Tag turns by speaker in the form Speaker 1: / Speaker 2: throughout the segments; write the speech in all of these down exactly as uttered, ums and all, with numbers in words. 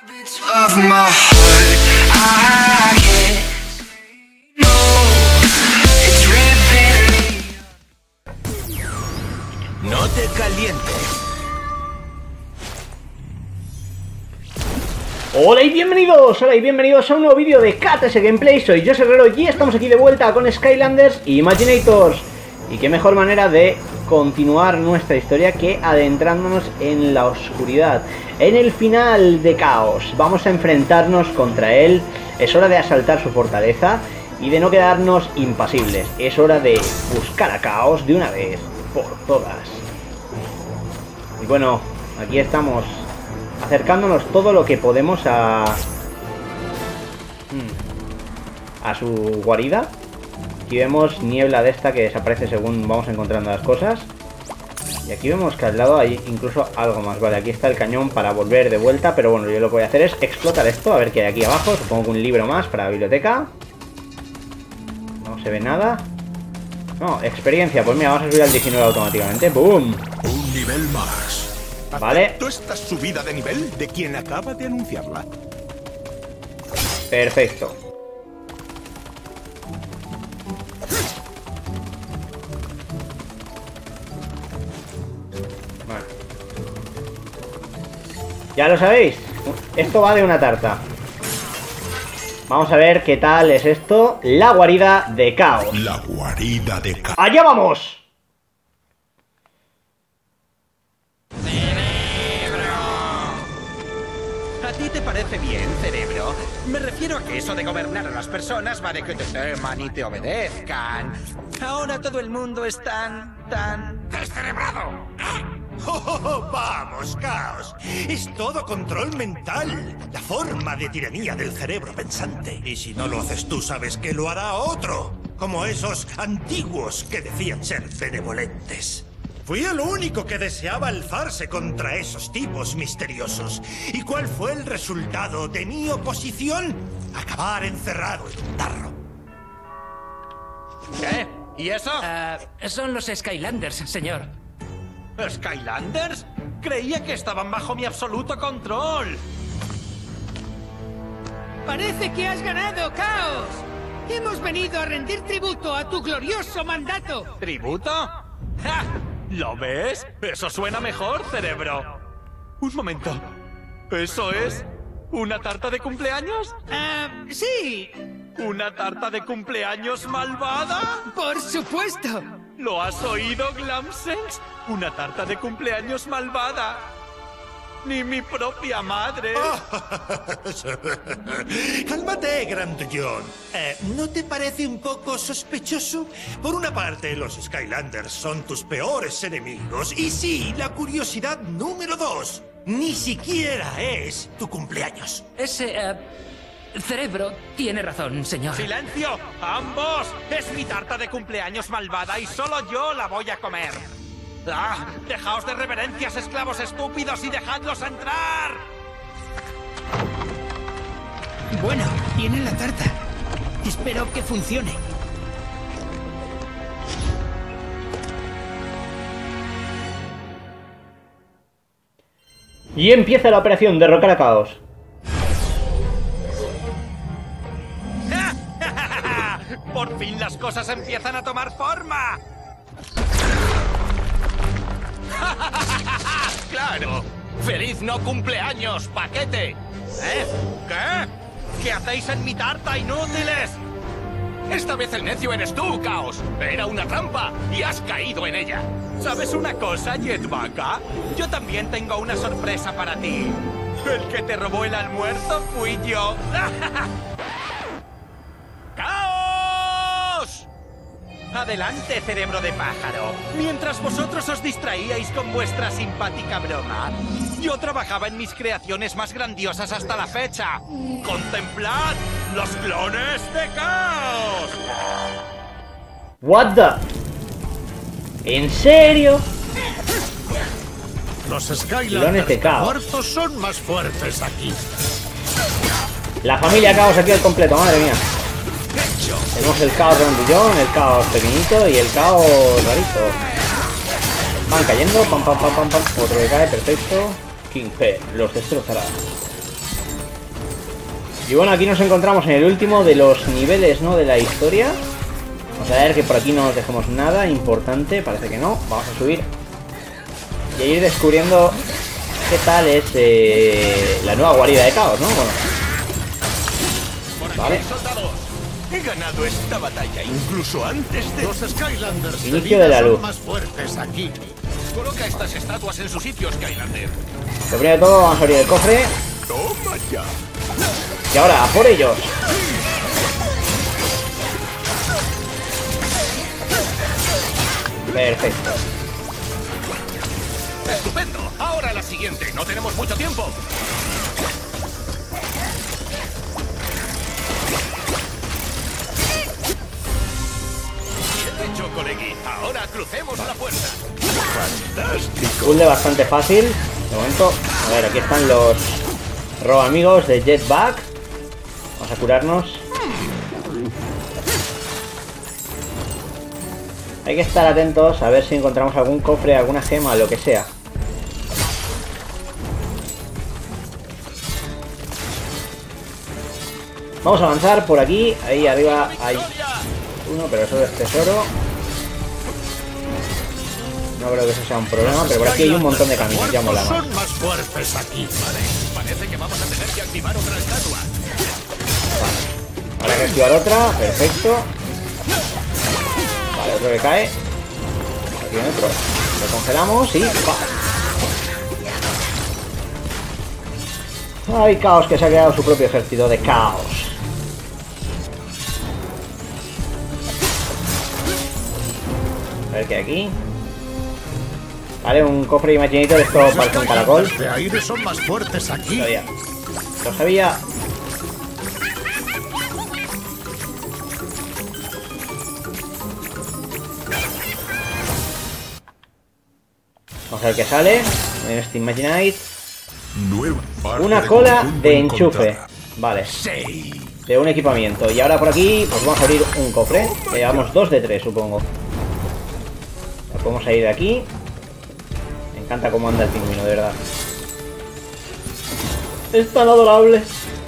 Speaker 1: No te calientes.
Speaker 2: Hola y bienvenidos, hola y bienvenidos a un nuevo vídeo de K T S Gameplay. Soy José Herrero y estamos aquí de vuelta con Skylanders y Imaginators. Y qué mejor manera de continuar nuestra historia que adentrándonos en la oscuridad, en el final de Chaos. Vamos a enfrentarnos contra él, es hora de asaltar su fortaleza y de no quedarnos impasibles. Es hora de buscar a Chaos de una vez por todas. Y bueno, aquí estamos acercándonos todo lo que podemos a a su guarida. Aquí vemos niebla de esta que desaparece según vamos encontrando las cosas. Y aquí vemos que al lado hay incluso algo más. Vale, aquí está el cañón para volver de vuelta. Pero bueno, yo lo que voy a hacer es explotar esto. A ver qué hay aquí abajo. Supongo que un libro más para la biblioteca. No se ve nada. No, experiencia. Pues mira, vamos a subir al diecinueve automáticamente. ¡Boom!
Speaker 1: Un nivel más.
Speaker 2: Vale.
Speaker 1: ¿Acepto esta subida de nivel de quien acaba de anunciarla?
Speaker 2: Perfecto. Vale. Ya lo sabéis. Esto va de una tarta. Vamos a ver qué tal es esto. La guarida de Chaos.
Speaker 1: La guarida de Chaos.
Speaker 2: ¡Allá vamos!
Speaker 3: ¿A ti te parece bien, cerebro? Me refiero a que eso de gobernar a las personas va de que te teman y te obedezcan. Ahora todo el mundo es tan, tan...
Speaker 4: ¡descerebrado! Oh, oh, oh, vamos, Chaos. Es todo control mental. La forma de tiranía del cerebro pensante. Y si no lo haces tú, sabes que lo hará otro. Como esos antiguos que decían ser benevolentes. Fui el único que deseaba alzarse contra esos tipos misteriosos. ¿Y cuál fue el resultado de mi oposición? Acabar encerrado en un tarro.
Speaker 3: ¿Qué? ¿Y eso?
Speaker 5: Uh, son los Skylanders, señor.
Speaker 3: ¿Skylanders? Creía que estaban bajo mi absoluto control.
Speaker 6: Parece que has ganado, Chaos. Hemos venido a rendir tributo a tu glorioso mandato.
Speaker 3: ¿Tributo? ¡Ja! ¿Lo ves? Eso suena mejor, cerebro. Un momento. ¿Eso es una tarta de cumpleaños?
Speaker 6: Ah, sí.
Speaker 3: ¿Una tarta de cumpleaños malvada?
Speaker 6: Por supuesto.
Speaker 3: ¿Lo has oído, Glamsense? Una tarta de cumpleaños malvada. Ni mi propia madre.
Speaker 4: Cálmate, grandullón. Eh, ¿No te parece un poco sospechoso? Por una parte, los Skylanders son tus peores enemigos. Y sí, la curiosidad número dos. Ni siquiera es tu cumpleaños.
Speaker 5: Ese, uh, cerebro tiene razón, señor.
Speaker 3: ¡Silencio! ¡Ambos! Es mi tarta de cumpleaños malvada y solo yo la voy a comer. ¡Ah! ¡Dejaos de reverencias, esclavos estúpidos, y dejadlos entrar!
Speaker 6: Bueno, tiene la tarta. Espero que funcione.
Speaker 2: Y empieza la operación derrocar a Chaos.
Speaker 3: ¡Por fin las cosas empiezan a tomar forma! ¡Claro! ¡Feliz no cumpleaños, paquete! ¿Eh? ¿Qué? ¿Qué hacéis en mi tarta, inútiles? Esta vez el necio eres tú, Chaos. Era una trampa y has caído en ella. ¿Sabes una cosa, Jetbacka? Yo también tengo una sorpresa para ti. El que te robó el almuerzo fui yo. ¡Chaos! Adelante, cerebro de pájaro. Mientras vosotros os distraíais con vuestra simpática broma, yo trabajaba en mis creaciones más grandiosas hasta la fecha. ¡Contemplad los clones de Chaos!
Speaker 2: What the... ¿En serio?
Speaker 4: Los
Speaker 2: Clones de Chaos.
Speaker 4: muertos son más fuertes aquí.
Speaker 2: La familia Chaos aquí al completo, madre mía. Tenemos el Chaos grandillón, el Chaos pequeñito y el Chaos rarito. Van cayendo, pam pam pam pam pam. Otro que cae, perfecto. King P los destrozará. Y bueno, aquí nos encontramos en el último de los niveles, ¿no? De la historia. Vamos a ver que por aquí no nos dejemos nada importante. Parece que no. Vamos a subir y a ir descubriendo qué tal es eh, la nueva guarida de Caos, ¿no? Bueno. Vale.
Speaker 1: He ganado esta batalla incluso antes de...
Speaker 4: Los Skylanders
Speaker 2: Inicio de la luz.
Speaker 4: más fuertes aquí.
Speaker 3: Coloca estas estatuas en sus sitios, Skylander.
Speaker 2: Lo primero de todo, vamos a abrir el cofre.
Speaker 1: Toma ya.
Speaker 2: Y ahora, a por ellos. Perfecto.
Speaker 3: ¡Estupendo! Ahora la siguiente. No tenemos mucho tiempo. Bien hecho, colegui. Ahora crucemos la puerta.
Speaker 1: Fantástico.
Speaker 2: Puzzle bastante fácil. De momento, a ver, aquí están los robo amigos de Jetpack. Vamos a curarnos. Hay que estar atentos a ver si encontramos algún cofre, alguna gema, lo que sea. Vamos a avanzar por aquí. Ahí arriba hay uno, pero eso es tesoro. No creo que eso sea un problema, pero por aquí hay un montón de caminos, ya mola más.
Speaker 4: Son más fuertes aquí.
Speaker 3: Vale. Parece que vamos a tener que activar otra estatua.
Speaker 2: Ahora hay que activar otra, perfecto. Vale, otro que cae. Aquí hay otro. Lo congelamos y... ¡pah! Hay Caos que se ha creado su propio ejército de Caos. A ver qué hay aquí. Vale, un cofre de Imaginator, esto parece un caracol.
Speaker 4: Los de aire son más fuertes aquí.
Speaker 2: Lo sabía. Lo sabía. Vamos a ver qué sale en este Imaginite.
Speaker 1: Nueva parte
Speaker 2: Una cola
Speaker 1: conjunto
Speaker 2: de enchufe.
Speaker 1: encontrada.
Speaker 2: Vale.
Speaker 1: Sí.
Speaker 2: De un equipamiento. Y ahora por aquí, pues vamos a abrir un cofre. Le llevamos dos de tres, supongo. Ya podemos salir de aquí. Me encanta cómo anda el pingüino, de verdad. Es tan adorable.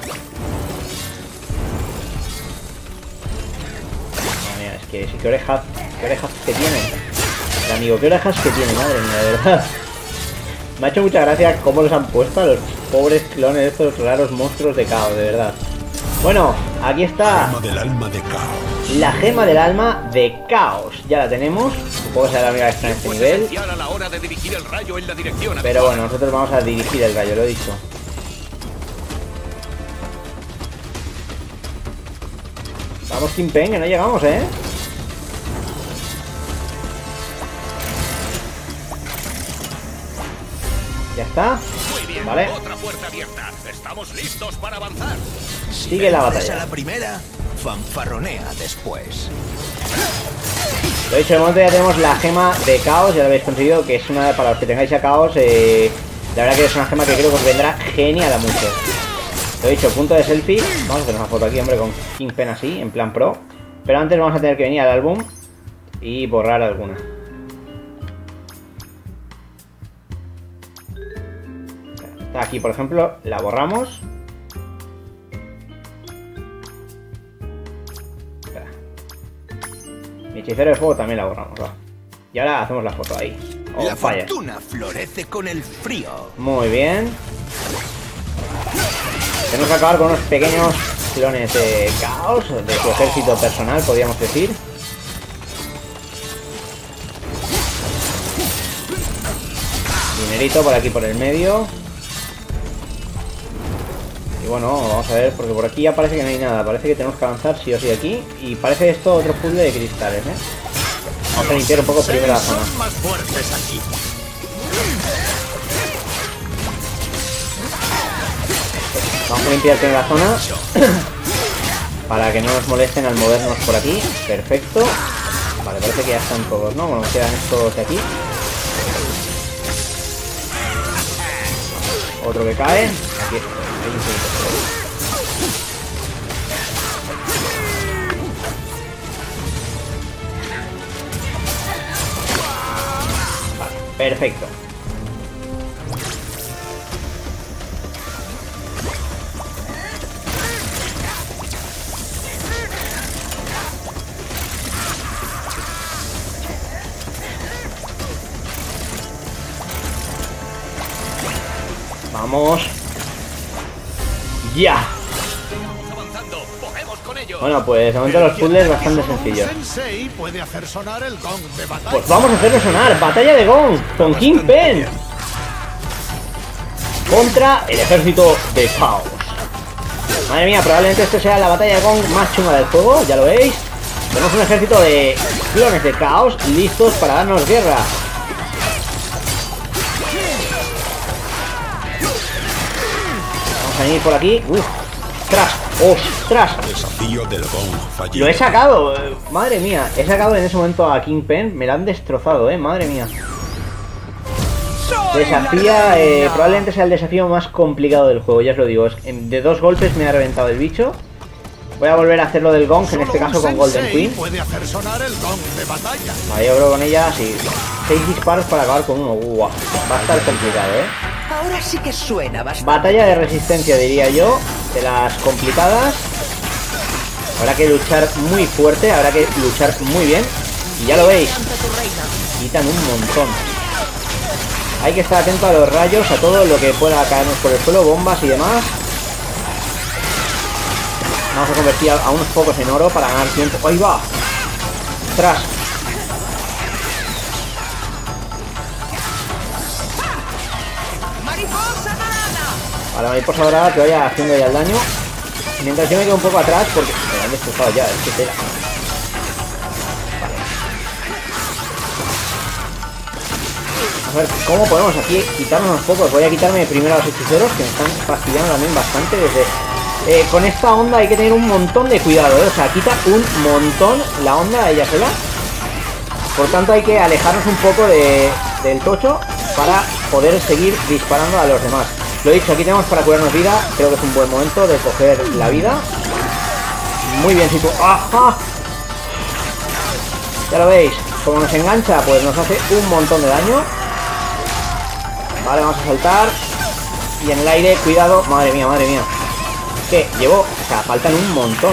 Speaker 2: Madre mía, es que sí, qué orejas, qué orejas que tiene. El amigo, qué orejas que tiene, madre mía, de verdad. Me ha hecho mucha gracia cómo los han puesto a los pobres clones, estos raros monstruos de Caos, de verdad. Bueno, aquí está
Speaker 1: Gema del alma de Caos.
Speaker 2: la gema del alma de Caos. Ya la tenemos. Supongo que será la única que está en este
Speaker 3: Pues
Speaker 2: nivel.
Speaker 3: esencial a la hora de dirigir el rayo en la dirección.
Speaker 2: Pero bueno, nosotros vamos a dirigir el rayo, lo he dicho. Vamos, Kim Pen, que no llegamos, ¿eh? Ya está.
Speaker 3: Muy bien.
Speaker 2: Vale.
Speaker 3: Otra puerta abierta. Estamos listos para avanzar.
Speaker 2: Sigue la
Speaker 1: Vences a
Speaker 2: batalla.
Speaker 1: la primera, fanfarronea después.
Speaker 2: Lo he dicho, de momento ya tenemos la gema de Caos. Ya la habéis conseguido, que es una, para los que tengáis a Caos, eh, la verdad que es una gema que creo que os vendrá genial a muchos. Lo he dicho, punto de selfie. Vamos a hacer una foto aquí, hombre, con Kingpin así, en plan pro. Pero antes vamos a tener que venir al álbum y borrar alguna. Está aquí, por ejemplo, la borramos. Espera. Mi hechicero de fuego también la borramos, va. Y ahora hacemos la foto ahí. Oh,
Speaker 1: La
Speaker 2: fire.
Speaker 1: fortuna florece con el frío.
Speaker 2: Muy bien. Tenemos que acabar con unos pequeños clones de Caos, de su ejército personal, podríamos decir. Dinerito por aquí por el medio. Y bueno, vamos a ver, porque por aquí ya parece que no hay nada. Parece que tenemos que avanzar sí o sí aquí. Y parece esto otro puzzle de cristales, ¿eh? Vamos a limpiar un poco primero la zona.
Speaker 4: Son más fuertes aquí.
Speaker 2: Vamos a limpiar primero la zona para que no nos molesten al movernos por aquí. Perfecto. Vale, parece que ya están todos, ¿no? Bueno, quedan estos de aquí. Otro que cae. Aquí hay un poquito. Vale, perfecto. Vamos. ¡Ya!
Speaker 3: Avanzando, podemos con ellos.
Speaker 2: Bueno, pues de momento los puzzles bastante sencillos.
Speaker 4: Sensei puede hacer sonar el gong de batalla.
Speaker 2: Pues vamos a hacerlo sonar. Batalla de Gong con Kingpin contra el ejército de Caos. Madre mía, probablemente esta sea la batalla de Gong más chunga del juego, ya lo veis. Tenemos un ejército de clones de Caos listos para darnos guerra. Vamos a venir por aquí. Uf, ¡ostras! ¡Ostras!
Speaker 1: Desafío del Gong fallido.
Speaker 2: Lo he sacado, eh, madre mía. He sacado en ese momento a Kingpin. Me lo han destrozado, eh, madre mía. Desafía, eh, probablemente sea el desafío más complicado del juego, ya os lo digo. Es, de dos golpes me ha reventado el bicho. Voy a volver a hacerlo del Gong, en este caso con Golden Queen.
Speaker 4: Puede hacer sonar el gong de batalla.
Speaker 2: Vale, yo creo con ella, sí. Seis disparos para acabar con uno. Uah, va a estar complicado, eh.
Speaker 7: Ahora sí que suena bastante.
Speaker 2: Batalla de resistencia, diría yo. De las complicadas. Habrá que luchar muy fuerte, habrá que luchar muy bien. Y ya lo veis. Quitan un montón. Hay que estar atento a los rayos, a todo lo que pueda caernos por el suelo, bombas y demás. Vamos a convertir a unos pocos en oro para ganar tiempo. ¡Ahí va! ¡Tras! A la mariposa dorada que vaya haciendo ya el daño. Mientras yo me quedo un poco atrás porque me han destrozado ya, es que tela. A ver, ¿cómo podemos aquí quitarnos unos pocos? Voy a quitarme primero a los hechiceros que me están fastidiando también bastante desde... Eh, con esta onda hay que tener un montón de cuidado, ¿eh? O sea, quita un montón la onda de ella sola. Por tanto hay que alejarnos un poco de, del tocho para poder seguir disparando a los demás. Lo dicho, aquí tenemos para curarnos vida. Creo que es un buen momento de coger la vida. Muy bien, si tú... ¡Ajá! Ya lo veis, como nos engancha, pues nos hace un montón de daño. Vale, vamos a saltar. Y en el aire, cuidado. Madre mía, madre mía. Que llevo, o sea, faltan un montón.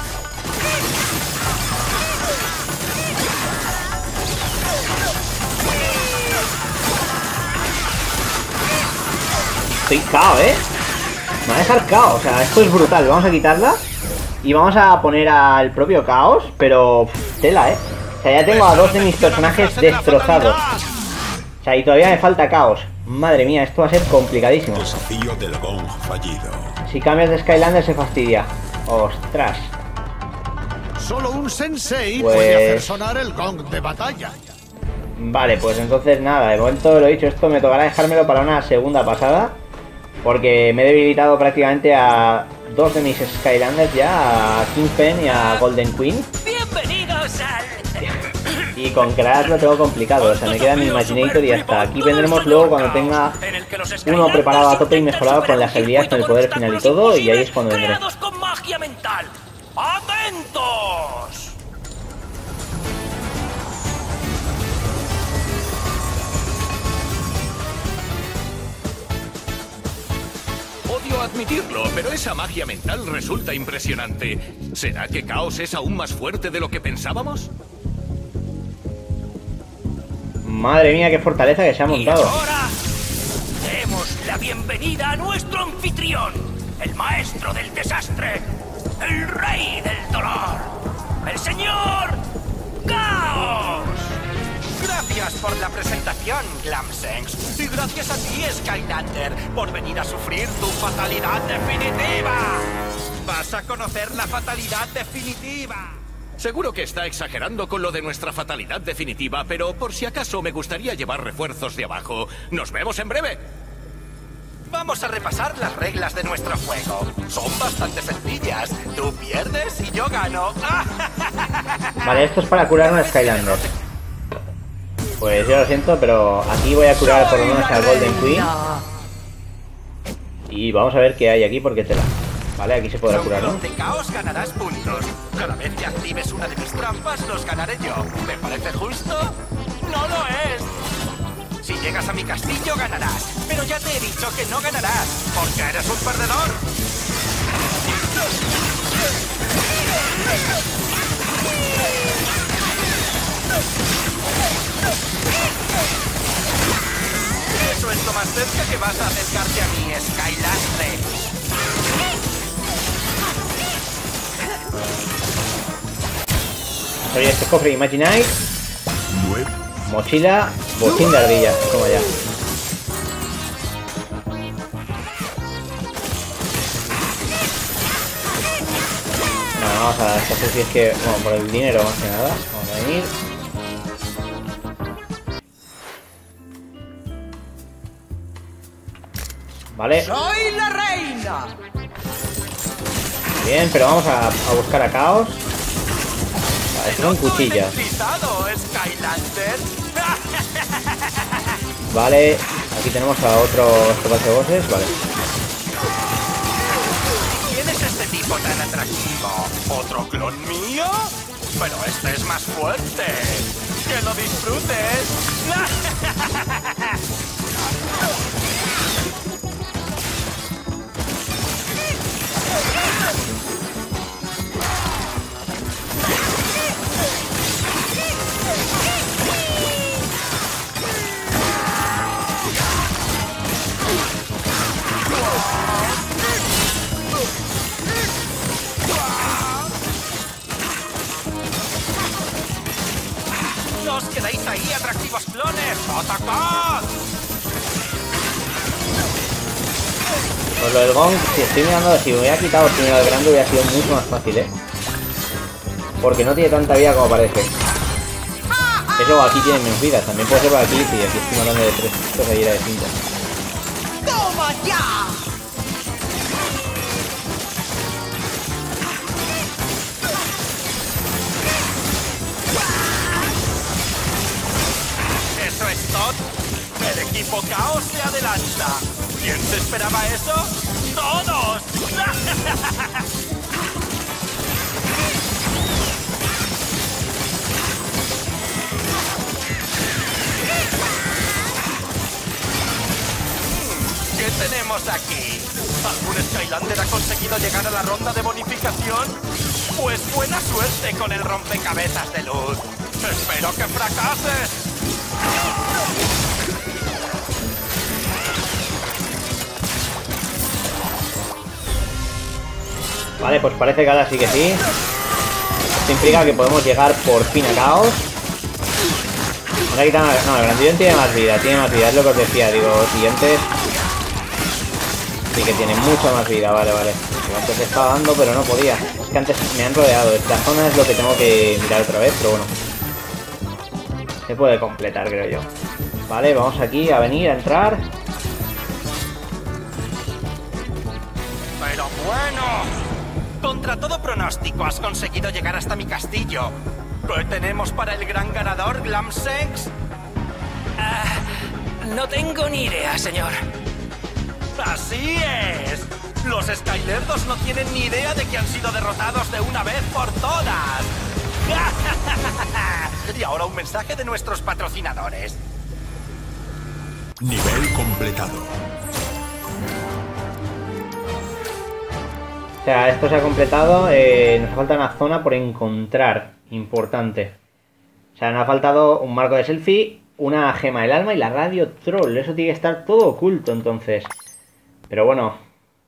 Speaker 2: Estoy cao, ¿eh? Me va a dejar cao, o sea, esto es brutal. Vamos a quitarla y vamos a poner al propio Caos, pero pff, tela, ¿eh? O sea, ya tengo a dos de mis personajes destrozados. O sea, y todavía me falta Caos. Madre mía, esto va a ser complicadísimo.
Speaker 1: Desafío del Gong fallido.
Speaker 2: Si cambias de Skylander se fastidia. Ostras.
Speaker 4: Solo un sensei
Speaker 2: Pues...
Speaker 4: puede hacer sonar el gong de batalla.
Speaker 2: Vale, pues entonces nada, de momento lo he dicho, esto me tocará dejármelo para una segunda pasada. Porque me he debilitado prácticamente a dos de mis Skylanders ya, a Kingpin y a Golden Queen.
Speaker 5: Bienvenidos al...
Speaker 2: Y con Crash lo tengo complicado, o sea, me queda mi Imaginator y hasta aquí vendremos luego cuando tenga uno preparado a tope y mejorado con las habilidades, con el poder final y todo, y ahí es cuando vendré.
Speaker 5: Creados con magia mental. ¡Atentos!
Speaker 3: Odio admitirlo, pero esa magia mental resulta impresionante. ¿Será que Caos es aún más fuerte de lo que pensábamos?
Speaker 2: Madre mía, qué fortaleza que se ha
Speaker 5: Y
Speaker 2: montado.
Speaker 5: ahora demos la bienvenida a nuestro anfitrión, el maestro del desastre, el rey del dolor, el señor Caos.
Speaker 8: Gracias por la presentación, Glamsengs. Y gracias a ti, Skylander, por venir a sufrir tu fatalidad definitiva. Vas a conocer la fatalidad definitiva.
Speaker 3: Seguro que está exagerando con lo de nuestra fatalidad definitiva, pero por si acaso me gustaría llevar refuerzos de abajo. ¡Nos vemos en breve!
Speaker 8: Vamos a repasar las reglas de nuestro juego. Son bastante sencillas. Tú pierdes y yo gano.
Speaker 2: Vale, esto es para curar a Skylander. Pues yo lo siento, pero aquí voy a curar por lo menos al Golden Queen. Y vamos a ver qué hay aquí porque tela. Vale, aquí se podrá curar, ¿no?
Speaker 8: De Caos ganarás puntos. Cada vez que actives una de mis trampas, los ganaré yo. ¿Me parece justo? ¡No lo es! Si llegas a mi castillo, ganarás. Pero ya te he dicho que no ganarás, porque eres un perdedor. Eso es lo más cerca que vas a acercarte a mí,
Speaker 2: abrir este cofre Imaginite. Mochila, botín de ardilla. Toma ya. No, vamos a esta si es que... Bueno, por el dinero más que nada. Vamos a venir. Vale.
Speaker 8: ¡Soy la reina!
Speaker 2: Bien, pero vamos a, a buscar a Caos. Vale, son cuchillas. Vale, aquí tenemos a otro base de bosses, vale.
Speaker 8: ¿Quién es este tipo tan atractivo? ¿Otro clon mío? Pero este es más fuerte. ¡Que lo disfrutes! ¡No os quedáis ahí, atractivos clones! ¡Atacad!
Speaker 2: Pues lo del gong, si estoy mirando, si me hubiera quitado primero el grande hubiera sido mucho más fácil, ¿eh? Porque no tiene tanta vida como parece. Eso aquí tiene menos vida, también puede ser por aquí, sí, aquí estoy hablando de tres, esto ahí era de cinco.
Speaker 8: ¡Toma ya! Eso es todo. El equipo Caos se adelanta. ¿Quién se esperaba eso? ¡Todos! ¿Qué tenemos aquí? ¿Algún Skylander ha conseguido llegar a la ronda de bonificación? Pues buena suerte con el rompecabezas de luz. ¡Espero que fracases!
Speaker 2: Vale, pues parece que ahora sí que sí. Esto implica que podemos llegar por fin a Caos. Vamos a quitar... No, el Grandillón tiene más vida, tiene más vida, es lo que os decía. Digo, los siguientes... Sí que tiene mucha más vida, vale, vale. Yo antes estaba dando, pero no podía. Es que antes me han rodeado. Esta zona es lo que tengo que mirar otra vez, pero bueno. Se puede completar, creo yo. Vale, vamos aquí a venir, a entrar.
Speaker 8: Pero bueno... Contra todo pronóstico has conseguido llegar hasta mi castillo. ¿Qué tenemos para el gran ganador, Glamsex?
Speaker 5: Uh, no tengo ni idea, señor.
Speaker 8: ¡Así es! Los Skylerdos no tienen ni idea de que han sido derrotados de una vez por todas. Y ahora un mensaje de nuestros patrocinadores.
Speaker 1: Nivel completado.
Speaker 2: O sea, esto se ha completado. Eh, nos falta una zona por encontrar. Importante. O sea, nos ha faltado un marco de selfie, una gema del alma y la radio troll. Eso tiene que estar todo oculto, entonces. Pero bueno.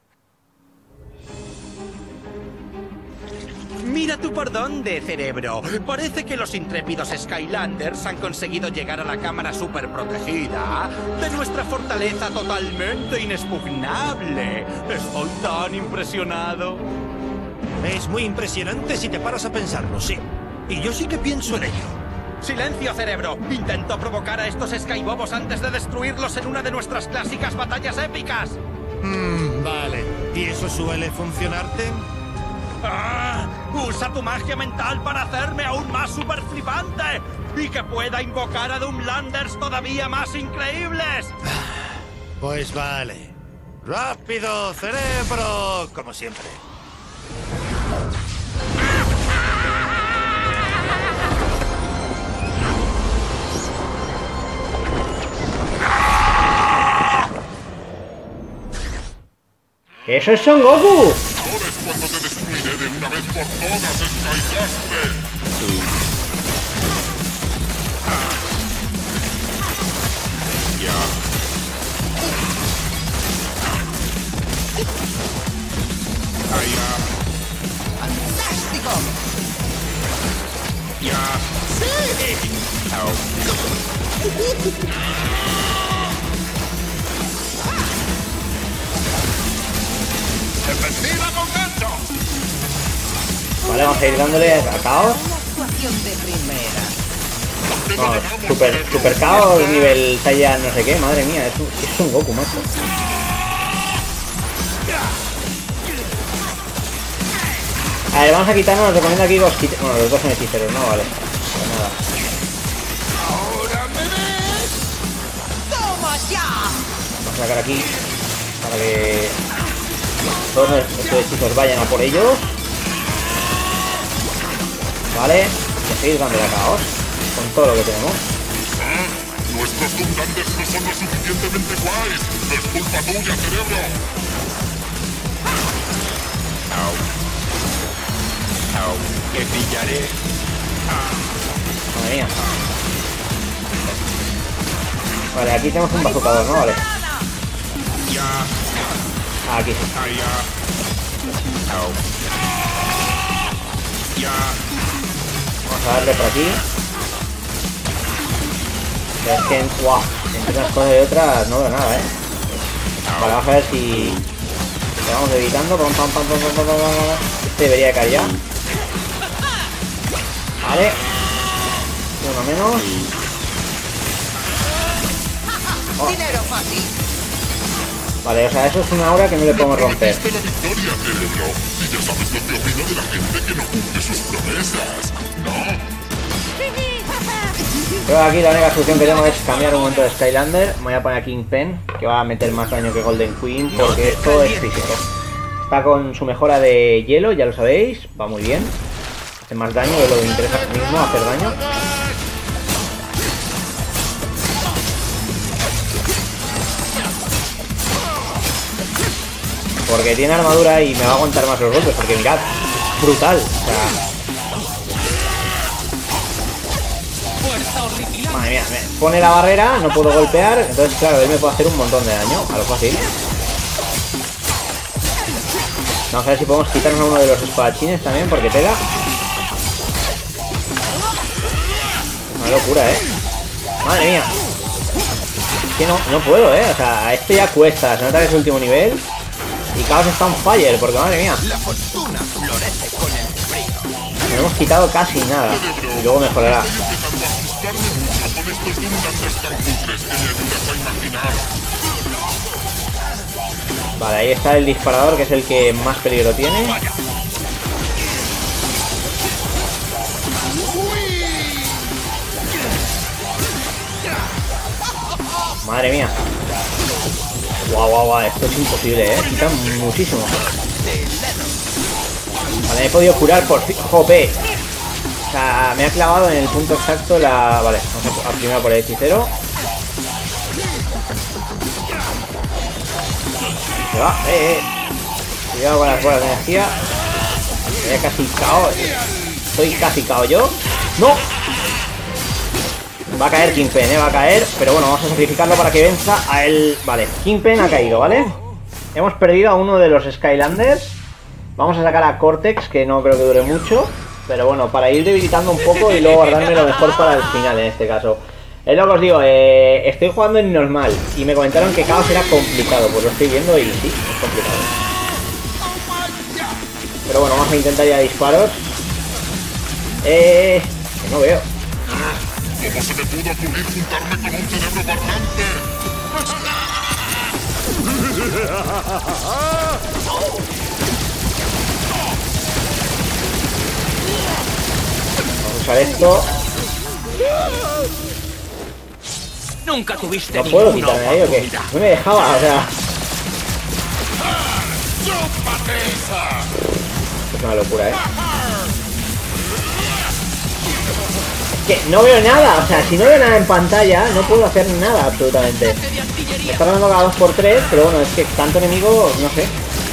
Speaker 8: Mira tú por dónde, cerebro. Parece que los intrépidos Skylanders han conseguido llegar a la cámara superprotegida de nuestra fortaleza totalmente inexpugnable. Estoy tan impresionado.
Speaker 4: Es muy impresionante si te paras a pensarlo, sí. Y yo sí que pienso en ello.
Speaker 8: ¡Silencio, cerebro! Intento provocar a estos Skybobos antes de destruirlos en una de nuestras clásicas batallas épicas.
Speaker 4: Mmm, vale. ¿Y eso suele funcionarte?
Speaker 8: ¡Ah! ¡Usa tu magia mental para hacerme aún más super flipante! ¡Y que pueda invocar a Doomlanders todavía más increíbles!
Speaker 4: Pues vale. ¡Rápido, cerebro! Como siempre.
Speaker 2: ¡Eso es Son Goku!
Speaker 1: Ahora es cuando te destruiré de una vez por todas, Skylander. Ya.
Speaker 7: ¡Fantástico!
Speaker 3: ¡Defensiva con gancho!
Speaker 2: Vale, vamos a ir dándole a caos.
Speaker 7: Actuación de primera.
Speaker 2: No, super, super caos, nivel Saiyan no sé qué, madre mía, es un, es un Goku, macho. A ver, vamos a quitarnos, nos recomiendo aquí dos hechiceros. Bueno, los dos son hechiceros, no vale. Pues nada.
Speaker 3: ¡Ahora me ves!
Speaker 7: ¡Toma ya!
Speaker 2: Vamos a sacar aquí para que todos nuestros hechizos vayan a por ellos. Vale, y seguir dándole a caos con todo lo que tenemos.
Speaker 1: Ah, nuestros Gundanders no son lo suficientemente guays. No es culpa tuya, cerebro.
Speaker 3: ¡Que pillaré!
Speaker 2: Madre mía. Vale, aquí tenemos un bazucador, ¿no? Vale. Aquí sí. Vamos a darle por aquí. Es que, wow, entre unas cosas y otras no veo nada, eh. Vale, vamos a ver si lo vamos evitando. Pam, pam, pam, pam, pam, pam, pam. Este debería de caer ya. Vale. Uno menos. Oh.
Speaker 7: Dinero fácil.
Speaker 2: Vale, o sea, eso es una aura que no le podemos romper.
Speaker 1: Prometiste la victoria, cerebro. Y ya sabes lo que opino de la gente que no cumple sus promesas, ¿no?
Speaker 2: Pero aquí la única solución que tengo es cambiar un momento de Skylander. Me voy a poner a Kingpen, que va a meter más daño que Golden Queen, porque esto es físico. Está con su mejora de hielo, ya lo sabéis. Va muy bien. Hace más daño, de lo que me interesa a mí mismo, hacer daño. Porque tiene armadura y me va a aguantar más los golpes, porque mirad, brutal. O sea, madre mía, me pone la barrera, no puedo golpear, entonces claro, él me puede hacer un montón de daño, a lo fácil. Vamos a ver si podemos quitarnos a uno de los espadachines también, porque tela. Una locura, eh. Madre mía. Es que no, no puedo, eh. O sea, a este ya cuesta, se nota que es el último nivel. Y Chaos está on fire, porque madre mía.
Speaker 3: La fortuna florece con el frío.
Speaker 2: No hemos quitado casi nada. Y luego mejorará.
Speaker 1: Con estos Gundanders tan cutres que me ayudas a imaginar.
Speaker 2: Vale, ahí está el disparador, que es el que más peligro tiene. Madre mía. Guau, guau, guau, esto es imposible, eh. Quita muchísimo. Vale, me he podido curar por fin. ¡Jope! O sea, me ha clavado en el punto exacto la... Vale, vamos a primero por el hechicero. Se va, eh, eh. Cuidado con las bolas de energía. Estoy casi cao. Estoy casi cao yo. ¡No! Va a caer Kingpen, eh, va a caer. Pero bueno, vamos a sacrificarlo para que venza a él. Vale, Kingpen ha caído, ¿vale? Hemos perdido a uno de los Skylanders. Vamos a sacar a Cortex, que no creo que dure mucho. Pero bueno, para ir debilitando un poco y luego guardarme lo mejor para el final en este caso. Es lo que os digo, eh, estoy jugando en normal y me comentaron que Chaos era complicado. Pues lo estoy viendo y sí, es complicado. Pero bueno, vamos a intentar ya disparos. Eh... Que no veo.
Speaker 1: ¿Cómo se me pudo ocurrir juntarme con un cerebro parlante?
Speaker 2: Vamos a usar esto.
Speaker 5: Nunca tuviste
Speaker 2: No puedo
Speaker 5: ninguna
Speaker 2: quitarme ahí o qué.
Speaker 5: oportunidad.
Speaker 2: No me dejaba, o sea. Es una locura, eh. Es que no veo nada, o sea, si no veo nada en pantalla, no puedo hacer nada absolutamente. Me está dando cada dos por tres, pero bueno, es que tanto enemigo, no sé.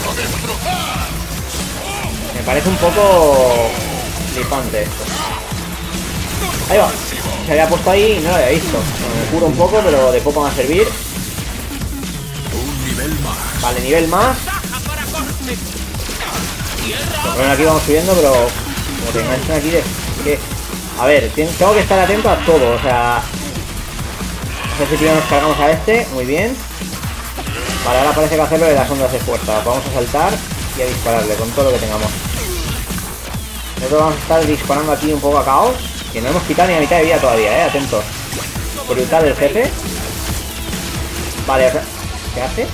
Speaker 2: Me parece un poco flipante esto. Ahí va. Se había puesto ahí y no lo había visto. Bueno, me curo un poco, pero de poco va a servir. Vale, nivel más. Bueno, aquí vamos subiendo, pero como te enganchan aquí, es que A ver, tengo que estar atento a todo, o sea... No sé si primero nos cargamos a este, muy bien. Vale, ahora parece que hacerlo de las ondas de fuerza. Vamos a saltar y a dispararle con todo lo que tengamos. Nosotros vamos a estar disparando aquí un poco a Caos, que no hemos quitado ni a mitad de vida todavía, eh, atentos. Brutal el jefe. Vale, o sea, ¿qué hace?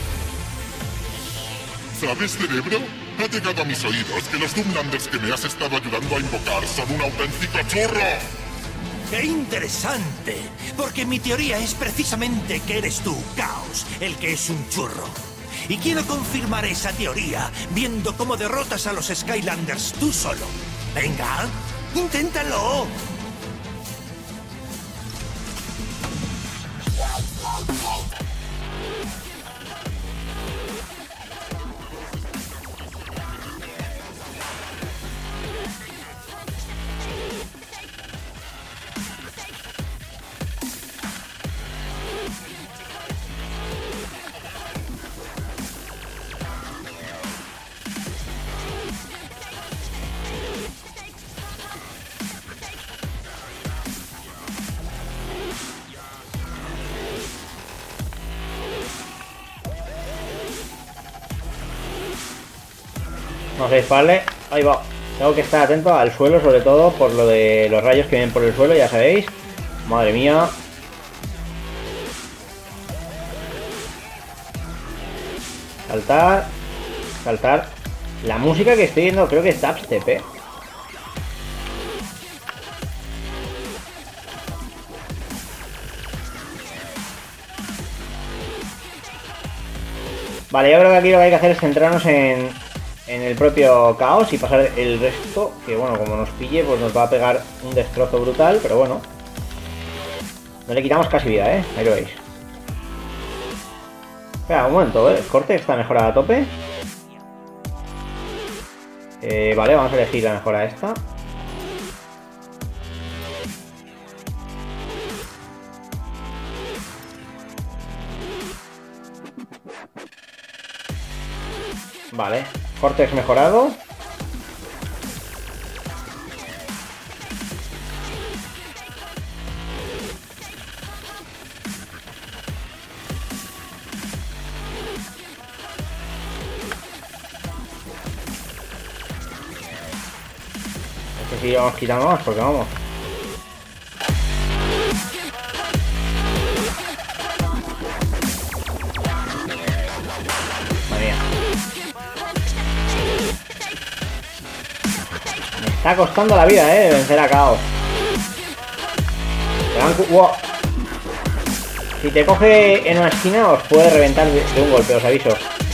Speaker 1: ¿Sabes, cerebro? Ha llegado a mis oídos que los Doomlanders que me has estado ayudando a invocar son un auténtico churro.
Speaker 4: ¡Qué interesante! Porque mi teoría es precisamente que eres tú, Caos, el que es un churro. Y quiero confirmar esa teoría viendo cómo derrotas a los Skylanders tú solo. Venga, inténtalo.
Speaker 2: Vamos a dispararle. Ahí va. Tengo que estar atento al suelo, sobre todo por lo de los rayos que vienen por el suelo, ya sabéis. Madre mía. Saltar. Saltar. La música que estoy viendo creo que es dubstep, eh. Vale, yo creo que aquí lo que hay que hacer es centrarnos en, en el propio Caos y pasar el resto, que bueno, como nos pille, pues nos va a pegar un destrozo brutal, pero bueno. No le quitamos casi vida, ¿eh? Ahí lo veis. Espera, un momento, ¿eh? El corte está mejorada a tope. Eh, vale, vamos a elegir la mejora esta. Vale, Cortex mejorado. Este sí vamos quitando más porque vamos. Está costando la vida, eh, vencer a Caos. Wow. Si te coge en una esquina os puede reventar de, de un golpe, os aviso.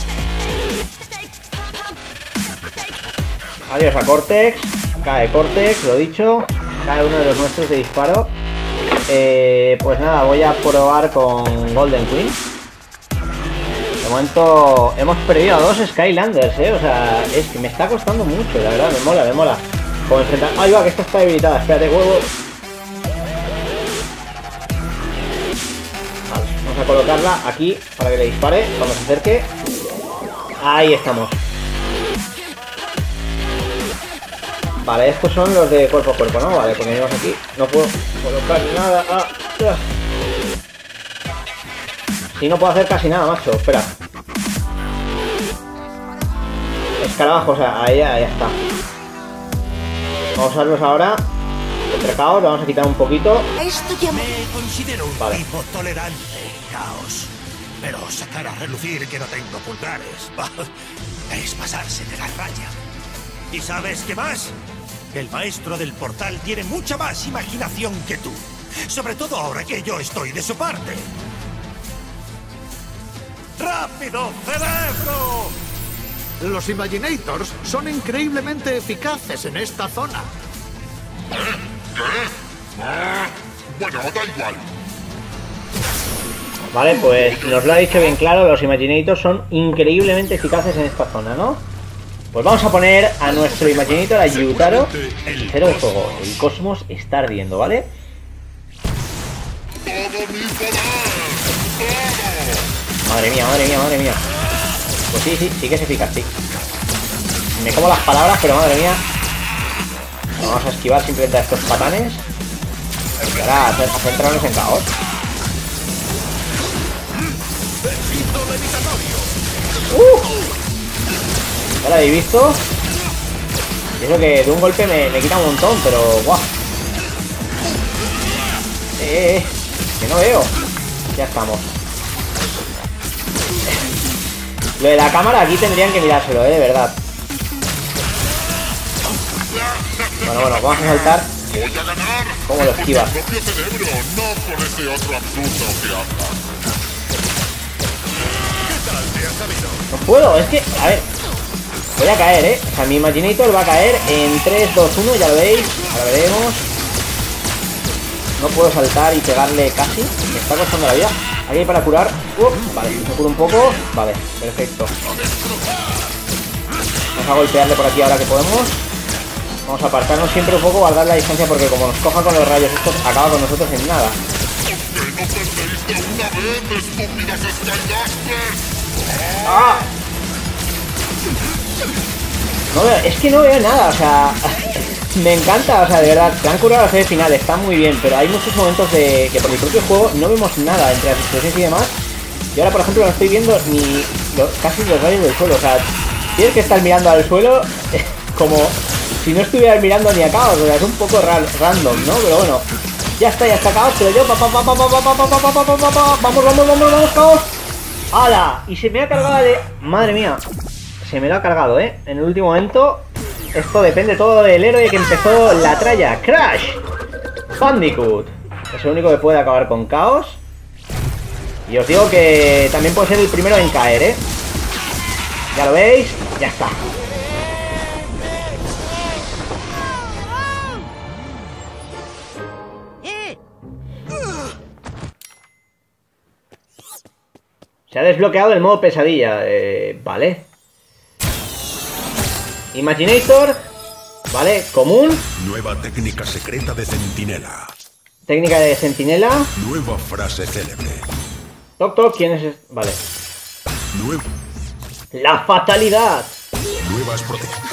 Speaker 2: Adiós a Cortex. Cae Cortex, lo dicho. Cae uno de los nuestros de disparo. eh, Pues nada, voy a probar con Golden Queen. De momento hemos perdido a dos Skylanders, eh. O sea, es que me está costando mucho, la verdad, me mola, me mola. Como enfrentar... Ahí va, que esta está debilitada. Espérate, huevo. Vale, vamos a colocarla aquí para que le dispare cuando se acerque. Ahí estamos. Vale, estos son los de cuerpo a cuerpo, ¿no? Vale, pues venimos aquí. No puedo colocar nada. Ah, ah. Sí, no puedo hacer casi nada, macho. Espera. Escarabajo, o sea, ahí ya, ya está. Vamos a usarlos ahora. Contra Caos, vamos a quitar un poquito.
Speaker 4: Esto ya me considero un
Speaker 2: vale.
Speaker 4: tipo tolerante, Caos. Pero sacar a relucir que no tengo pulgares es pasarse de la raya. ¿Y sabes qué más? El maestro del portal tiene mucha más imaginación que tú. Sobre todo ahora que yo estoy de su parte. ¡Rápido, cerebro!
Speaker 9: Los Imaginators son increíblemente eficaces en esta zona.
Speaker 1: ¿Qué? Ah, bueno, da igual.
Speaker 2: Vale, pues nos lo ha dicho bien claro, los Imaginators son increíblemente eficaces en esta zona, ¿no? Pues vamos a poner a nuestro Imaginator, a Yutaro, el cero de fuego. El cosmos está ardiendo, ¿vale? Madre mía, madre mía, madre mía. Pues sí, sí, sí que es eficaz, sí. Me como las palabras, pero madre mía. Vamos a esquivar simplemente a estos patanes. Y ahora a centrarnos en caos. ¡Uh! ¿Ya lo habéis visto? Y eso que de un golpe me, me quita un montón, pero guau. Eh, eh, que no veo. Ya estamos. Lo de la cámara aquí tendrían que mirárselo, eh, de verdad. Bueno, bueno, vamos a saltar.
Speaker 1: Voy a ganar.
Speaker 2: ¿Cómo lo esquivas?
Speaker 1: Con mi propio cerebro, no con ese otro absurdo que habla.
Speaker 4: ¿Qué tal te has sabido?
Speaker 2: No puedo, es que, a ver. Voy a caer, eh. O sea, mi Imaginator va a caer en tres, dos, uno, ya lo veis. Ahora veremos. No puedo saltar y pegarle casi. Me está costando la vida. Aquí hay para curar. Uh, vale, me curo un poco. Vale, perfecto. Vamos a golpearle por aquí ahora que podemos. Vamos a apartarnos siempre un poco, guardar la distancia, porque como nos coja con los rayos estos, acaba con nosotros en nada.
Speaker 1: ¡Que no perdéis de una vez, estúpidas Skylasters!
Speaker 2: ¡Ah! No veo, es que no veo nada, o sea... Me encanta, o sea, de verdad, te han curado la serie final, está muy bien, pero hay muchos momentos de que por el propio juego no vemos nada entre las explosiones y demás. Y ahora, por ejemplo, no estoy viendo ni lo, casi los rayos del suelo, o sea, tienes que estar mirando al suelo como si no estuvieras mirando ni a Caos, o sea, es un poco ra random, ¿no? Pero bueno, ya está, ya está Caos, pero yo, pa, pa, pa, pa, pa, pa, pa, pa, pa, pa, pa, pa, vamos, vamos, vamos, vamos, Caos. ¡Hala! Y se me ha cargado de... Madre mía, se me lo ha cargado, ¿eh? En el último momento... Esto depende todo del héroe que empezó la tralla. Crash Bandicoot es el único que puede acabar con Caos. Y os digo que también puede ser el primero en caer, ¿eh? Ya lo veis, ya está. Se ha desbloqueado el modo pesadilla, eh, vale. Imaginator, vale, común.
Speaker 10: Nueva técnica secreta de centinela.
Speaker 2: Técnica de centinela.
Speaker 10: Nueva frase célebre.
Speaker 2: Toc toc, ¿quién es? Vale.
Speaker 10: Nuevo.
Speaker 2: La fatalidad.
Speaker 10: Nuevas protecciones.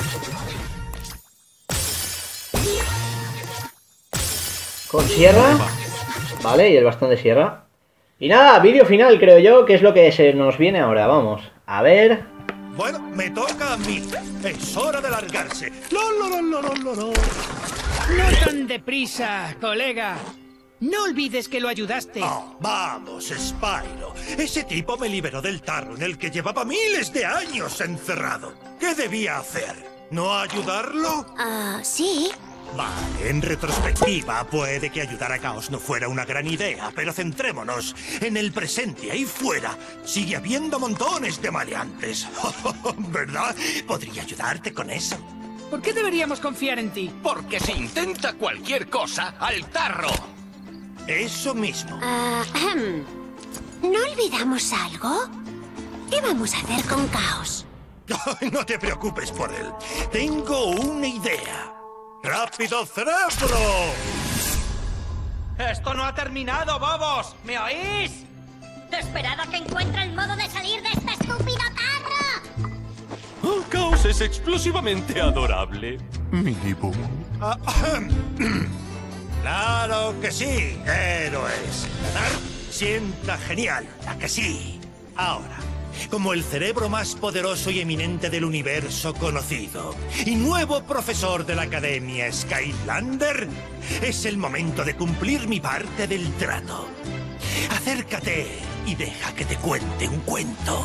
Speaker 2: Con sierra. Vale, y el bastón de sierra. Y nada, vídeo final creo yo, que es lo que se nos viene ahora, vamos. A ver...
Speaker 4: Bueno, me toca a mí. Es hora de largarse. ¡Lo, lo, lo, lo, lo, lo, lo!
Speaker 6: No tan deprisa, colega. No olvides que lo ayudaste.
Speaker 4: Oh, vamos, Spyro. Ese tipo me liberó del tarro en el que llevaba miles de años encerrado. ¿Qué debía hacer? ¿No ayudarlo?
Speaker 11: Ah, uh, sí.
Speaker 4: Vale, en retrospectiva puede que ayudar a Caos no fuera una gran idea, pero centrémonos en el presente. Ahí fuera sigue habiendo montones de maleantes, ¿verdad? Podría ayudarte con eso.
Speaker 6: ¿Por qué deberíamos confiar en ti?
Speaker 3: Porque si intenta cualquier cosa, al tarro.
Speaker 4: Eso mismo.
Speaker 11: Uh, ¿No olvidamos algo? ¿Qué vamos a hacer con Caos?
Speaker 4: No te preocupes por él. Tengo una idea. ¡Rápido, cerebro!
Speaker 8: ¡Esto no ha terminado, bobos! ¿Me oís?
Speaker 11: ¡Esperad a que encuentre el modo de salir de este estúpido tarro!
Speaker 12: Oh, Caos es explosivamente adorable.
Speaker 10: Miniboom.
Speaker 4: Ah, ¡claro que sí, héroes! Ganar sienta genial, ¿a que sí? Ahora... como el cerebro más poderoso y eminente del universo conocido, y nuevo profesor de la Academia Skylander, es el momento de cumplir mi parte del trato. Acércate y deja que te cuente un cuento.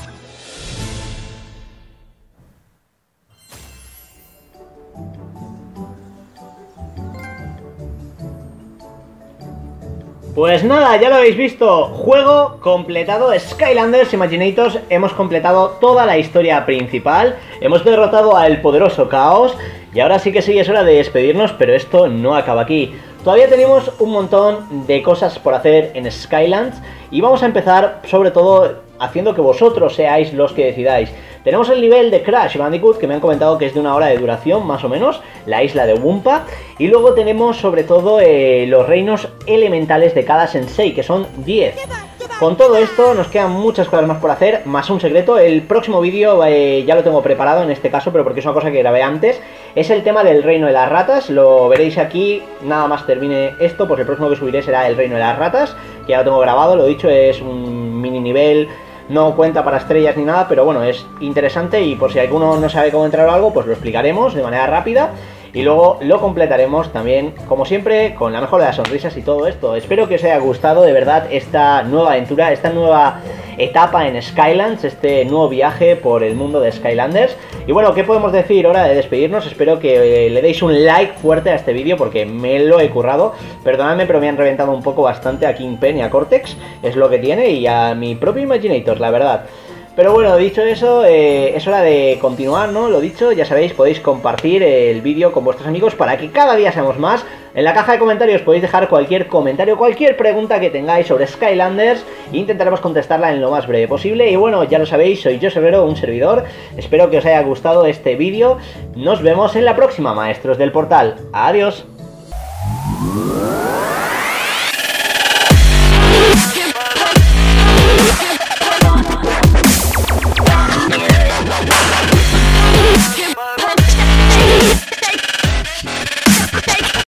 Speaker 2: Pues nada, ya lo habéis visto, juego completado, Skylanders Imaginators, hemos completado toda la historia principal, hemos derrotado al poderoso Caos, y ahora sí que sí es hora de despedirnos, pero esto no acaba aquí. Todavía tenemos un montón de cosas por hacer en Skylands, y vamos a empezar sobre todo haciendo que vosotros seáis los que decidáis. Tenemos el nivel de Crash Bandicoot, que me han comentado que es de una hora de duración, más o menos, la isla de Wumpa. Y luego tenemos sobre todo eh, los reinos elementales de cada sensei, que son diez. Con todo esto nos quedan muchas cosas más por hacer, más un secreto. El próximo vídeo eh, ya lo tengo preparado en este caso, pero porque es una cosa que grabé antes. Es el tema del reino de las ratas, lo veréis aquí, nada más termine esto, pues el próximo que subiré será el reino de las ratas, que ya lo tengo grabado, lo dicho, es un mini nivel, no cuenta para estrellas ni nada, pero bueno, es interesante y por si alguno no sabe cómo entrar o algo, pues lo explicaremos de manera rápida. Y luego lo completaremos también, como siempre, con la mejor de las sonrisas y todo esto. Espero que os haya gustado de verdad esta nueva aventura, esta nueva etapa en Skylands, este nuevo viaje por el mundo de Skylanders. Y bueno, ¿qué podemos decir? Hora de despedirnos. Espero que le deis un like fuerte a este vídeo porque me lo he currado. Perdonadme, pero me han reventado un poco bastante a Kingpen y a Cortex, es lo que tiene, y a mi propio Imaginator, la verdad. Pero bueno, dicho eso, eh, es hora de continuar, ¿no? Lo dicho, ya sabéis, podéis compartir el vídeo con vuestros amigos para que cada día seamos más. En la caja de comentarios podéis dejar cualquier comentario, cualquier pregunta que tengáis sobre Skylanders e intentaremos contestarla en lo más breve posible. Y bueno, ya lo sabéis, soy José Herrero, un servidor. Espero que os haya gustado este vídeo. Nos vemos en la próxima, maestros del portal. Adiós.